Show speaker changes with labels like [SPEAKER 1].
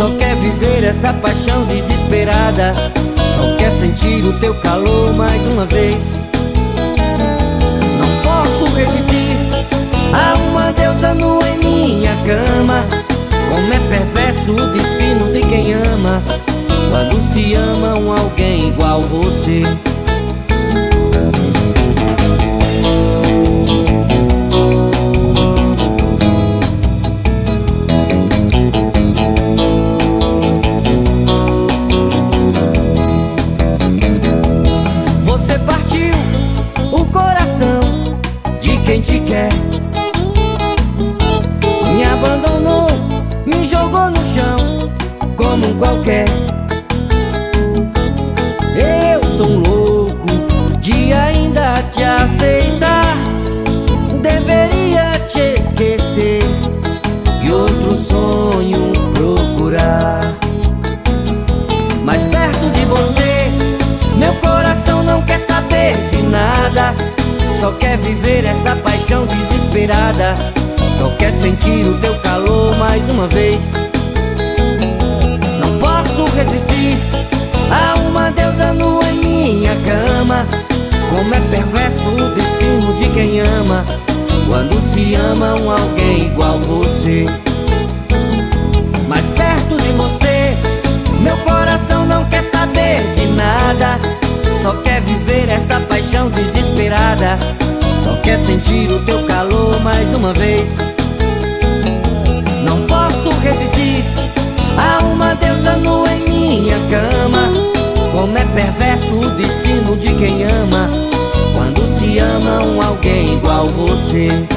[SPEAKER 1] só quer viver essa paixão desesperada, só quer sentir o teu calor mais uma vez. Não posso resistir a uma deusa nua em minha cama. Como é perverso o destino de quem ama, quando se ama alguém igual você. Você partiu o coração de quem te quer, me abandonou, me jogou no chão como um qualquer. Eu sou um louco de ainda te aceitar, deveria te esquecer e outro sonho procurar. Mas perto de você, meu coração não quer saber de nada, só quer viver essa paixão desesperada, só quer sentir o teu calor mais uma vez. Não posso resistir a uma deusa nua em minha cama. Como é perverso o destino de quem ama, quando se ama alguém igual você. Mas perto de você, meu coração não quer saber de nada, só quer viver essa paixão desesperada, só quer sentir o teu calor mais uma vez. Não posso resistir a uma deusa nua em minha cama. Como é perverso o destino de quem ama, quando se ama alguém igual você.